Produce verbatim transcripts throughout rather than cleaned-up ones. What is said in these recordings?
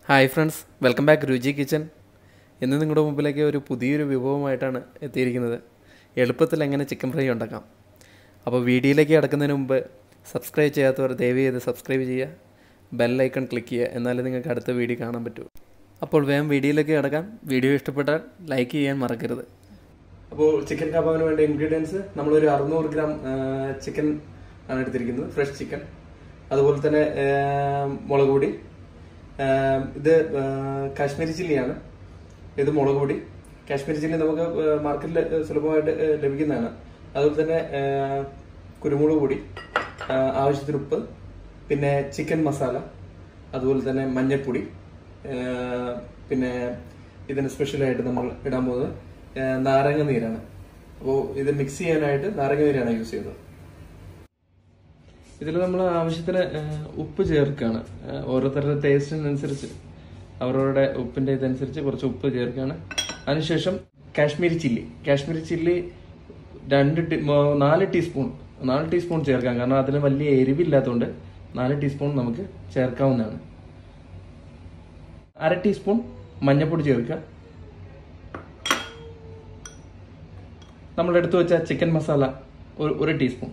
Hi friends, welcome back Ruchi kitchen. ഇന്ന് നിങ്ങളുടെ മുമ്പിലേക്ക് ഒരു പുതിയൊരു വിഭവമായിട്ടാണ് എത്തിയിരിക്കുന്നത്. എളുപ്പത്തിൽ എങ്ങനെ ചിക്കൻ ഫ്രൈ ഉണ്ടാക്കാം. അപ്പോൾ വീഡിയോയിലേക്ക് കിടക്കുന്നതിന് മുമ്പ് സബ്സ്ക്രൈബ് ചെയ്യാത്തവർ ദയവ് ചെയ്ത് സബ്സ്ക്രൈബ് ചെയ്യുക, ബെൽ ഐക്കൺ ക്ലിക്ക് ചെയ്യുക, എന്നാലേ നിങ്ങൾക്ക് അടുത്ത വീഡിയോ കാണാൻ പറ്റൂ. അപ്പോൾ വേഗം വീഡിയോയിലേക്ക് കിടക്കാം. വീഡിയോ ഇഷ്ടപ്പെട്ടാൽ ലൈക്ക് ചെയ്യാൻ മറക്കരുത്. അപ്പോൾ ചിക്കൻ കബാബിന് വേണ്ട ഇൻഗ്രീഡിയൻസ് നമ്മളൊരു അറുന്നൂറ് ഗ്രാം ചിക്കൻ ആണ് എടുത്തിരിക്കുന്നത്, ഫ്രഷ് ചിക്കൻ. അതുപോലെ തന്നെ മുളക് പൊടി, ഇത് കാശ്മീരി ചില്ലിയാണ്, ഇത് മുളക് പൊടി. കാശ്മീരി ചില്ലി നമുക്ക് മാർക്കറ്റിൽ സുലഭമായിട്ട് ലഭിക്കുന്നതാണ്. അതുപോലെ തന്നെ കുരുമുളക് പൊടി, ആവശ്യത്തിന് ഉപ്പ്, പിന്നെ ചിക്കൻ മസാല, അതുപോലെ തന്നെ മഞ്ഞൾപ്പൊടി. പിന്നെ ഇതിന് സ്പെഷ്യലായിട്ട് നമ്മൾ ഇടാൻ പോകുന്നത് നാരങ്ങ നീരാണ്. അപ്പോൾ ഇത് മിക്സ് ചെയ്യാനായിട്ട് നാരങ്ങ നീരാണ് യൂസ് ചെയ്യുന്നത്. ഇതിൽ നമ്മൾ ആവശ്യത്തിന് ഉപ്പ് ചേർക്കുകയാണ്. ഓരോരുത്തരുടെ ടേസ്റ്റിനനുസരിച്ച് അവരവരുടെ ഉപ്പിന്റെ ഇതനുസരിച്ച് കുറച്ച് ഉപ്പ് ചേർക്കുകയാണ്. അതിനുശേഷം കാശ്മീരി ചില്ലി കാശ്മീരി ചില്ലി രണ്ട് നാല് ടീസ്പൂൺ നാല് ടീസ്പൂൺ ചേർക്കാം. കാരണം അതിന് വലിയ എരിവില്ലാത്തതുകൊണ്ട് നാല് ടീസ്പൂൺ നമുക്ക് ചേർക്കാവുന്നതാണ്. അര ടീസ്പൂൺ മഞ്ഞൾപ്പൊടി ചേർക്കുക. നമ്മൾ എടുത്തു വെച്ച ചിക്കൻ മസാല ഒരു ടീസ്പൂൺ.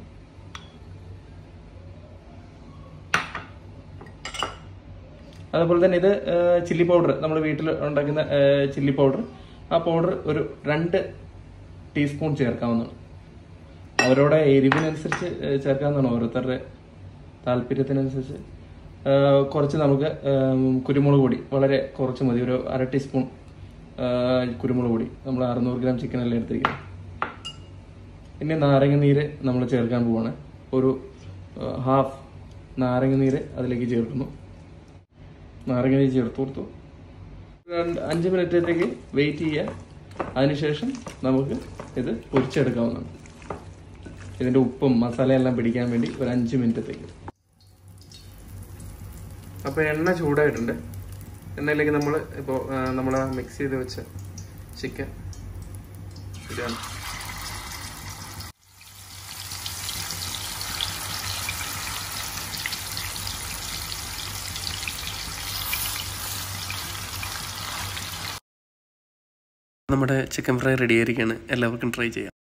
അതുപോലെ തന്നെ ഇത് ചില്ലി പൗഡർ, നമ്മൾ വീട്ടിൽ ഉണ്ടാക്കുന്ന ചില്ലി പൗഡർ, ആ പൗഡർ ഒരു രണ്ട് ടീസ്പൂൺ ചേർക്കാവുന്നതാണ്. അവരുടെ എരിവിനനുസരിച്ച് ചേർക്കാവുന്നതാണ്, ഓരോരുത്തരുടെ താല്പര്യത്തിനനുസരിച്ച്. കുറച്ച് നമുക്ക് കുരുമുളക് പൊടി വളരെ കുറച്ച് മതി, ഒരു അര ടീസ്പൂൺ കുരുമുളക് പൊടി. നമ്മൾ അറുന്നൂറ് ഗ്രാം ചിക്കനെല്ലാം എടുത്തിരിക്കുന്നത്. ഇനി നാരങ്ങ നീര് നമ്മൾ ചേർക്കാൻ പോവാണ്. ഒരു ഹാഫ് നാരങ്ങ നീര് അതിലേക്ക് ചേർക്കുന്നു. നാരങ്ങ നീര് ചേർത്ത് കൊടുത്തു. അഞ്ച് മിനിറ്റത്തേക്ക് വെയിറ്റ് ചെയ്യുക. അതിനുശേഷം നമുക്ക് ഇത് പൊരിച്ചെടുക്കാവുന്നതാണ്. ഇതിൻ്റെ ഉപ്പും മസാലയെല്ലാം പിടിക്കാൻ വേണ്ടി ഒരു അഞ്ച് മിനിറ്റത്തേക്ക്. അപ്പോൾ എണ്ണ ചൂടായിട്ടുണ്ട്. എണ്ണയിലേക്ക് നമ്മൾ ഇപ്പോൾ നമ്മൾ മിക്സ് ചെയ്ത് വെച്ച ചിക്കൻ ഇതാണ്. നമ്മുടെ ചിക്കൻ ഫ്രൈ റെഡി ആയിരിക്കുകയാണ്. എല്ലാവർക്കും ട്രൈ ചെയ്യാം.